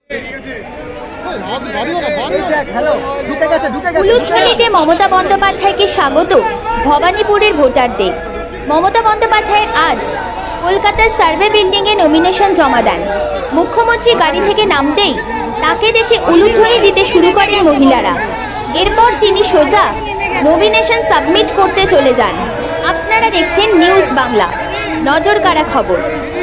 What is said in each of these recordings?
উলুধ্বনিতে মমতা বন্দ্যোপাধ্যায়কে স্বাগত ভবানীপুরের ভোটারদের। মমতা বন্দ্যোপাধ্যায় আজ কলকাতার সার্ভে বিল্ডিংয়ে নমিনেশন জমা দেন। মুখ্যমন্ত্রী গাড়ি থেকে নামতেই তাকে দেখে উলুধ্বনি দিতে শুরু করেন মহিলারা। এরপর তিনি সোজা নমিনেশন সাবমিট করতে চলে যান। আপনারা দেখছেন নিউজ বাংলা, নজর কাড়া খবর।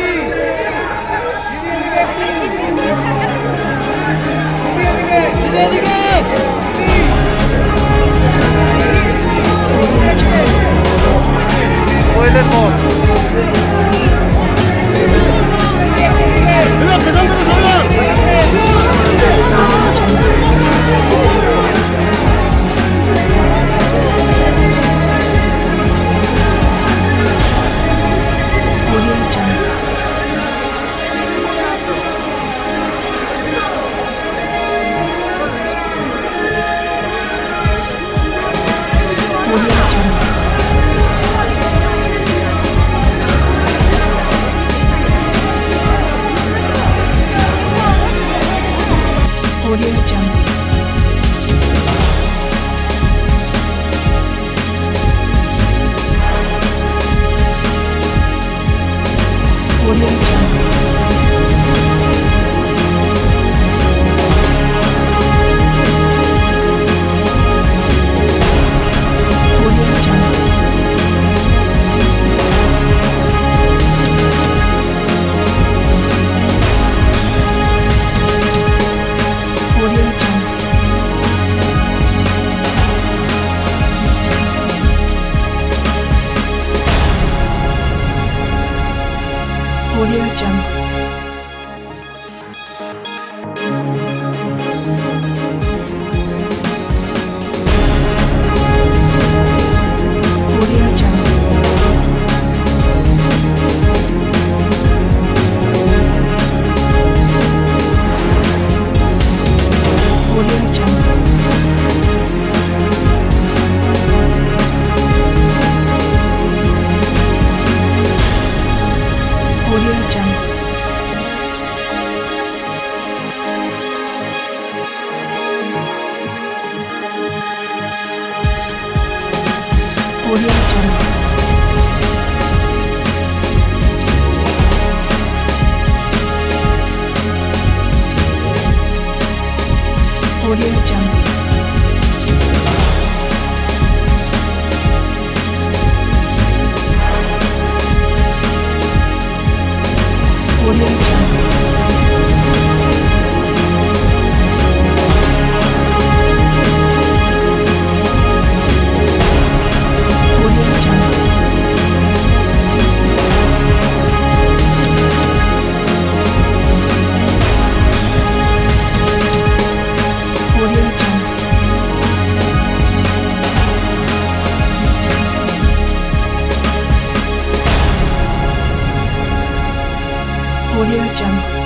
Audio Jungle. Audio Jungle. Audio Jungle. Audio Jungle.